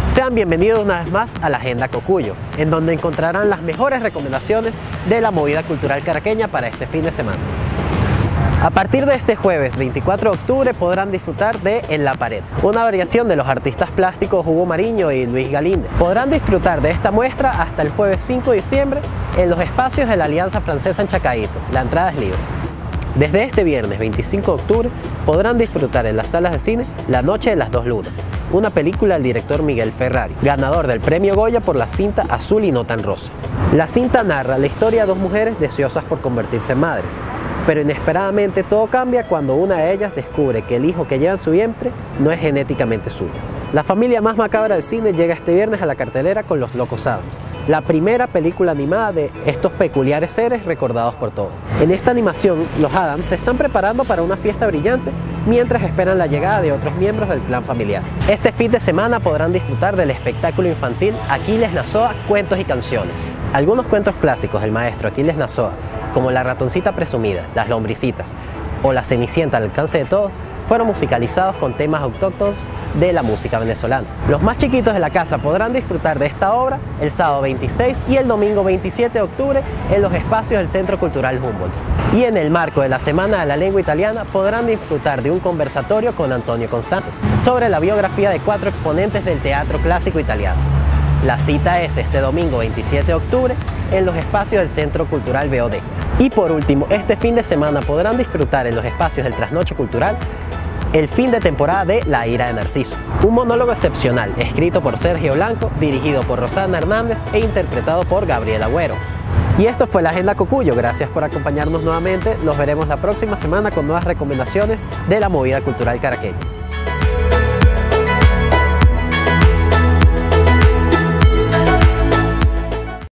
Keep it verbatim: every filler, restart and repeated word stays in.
Sean bienvenidos una vez más a la Agenda Cocuyo, en donde encontrarán las mejores recomendaciones de la movida cultural caraqueña para este fin de semana. A partir de este jueves veinticuatro de octubre podrán disfrutar de En la Pared, una variación de los artistas plásticos Hugo Mariño y Luis Galíndez. Podrán disfrutar de esta muestra hasta el jueves cinco de diciembre en los espacios de la Alianza Francesa en Chacaíto. La entrada es libre. Desde este viernes veinticinco de octubre podrán disfrutar en las salas de cine La Noche de las Dos Lunas, una película del director Miguel Ferrari, ganador del premio Goya por la cinta Azul y no tan rosa. La cinta narra la historia de dos mujeres deseosas por convertirse en madres, pero inesperadamente todo cambia cuando una de ellas descubre que el hijo que lleva en su vientre no es genéticamente suyo. La familia más macabra del cine llega este viernes a la cartelera con Los Locos Adams, la primera película animada de estos peculiares seres recordados por todos. En esta animación, los Adams se están preparando para una fiesta brillante mientras esperan la llegada de otros miembros del clan familiar. Este fin de semana podrán disfrutar del espectáculo infantil Aquiles Nazoa, Cuentos y Canciones. Algunos cuentos clásicos del maestro Aquiles Nazoa, como La Ratoncita Presumida, Las Lombricitas o La Cenicienta al alcance de todos, fueron musicalizados con temas autóctonos de la música venezolana. Los más chiquitos de la casa podrán disfrutar de esta obra el sábado veintiséis y el domingo veintisiete de octubre en los espacios del Centro Cultural Humboldt. Y en el marco de la Semana de la Lengua Italiana podrán disfrutar de un conversatorio con Antonio Constante sobre la biografía de cuatro exponentes del teatro clásico italiano. La cita es este domingo veintisiete de octubre en los espacios del Centro Cultural B O D. Y por último, este fin de semana podrán disfrutar en los espacios del Trasnocho Cultural el fin de temporada de La Ira de Narciso, un monólogo excepcional escrito por Sergio Blanco, dirigido por Rosana Hernández e interpretado por Gabriel Agüero. Y esto fue la Agenda Cocuyo. Gracias por acompañarnos nuevamente. Nos veremos la próxima semana con nuevas recomendaciones de la movida cultural caraqueña.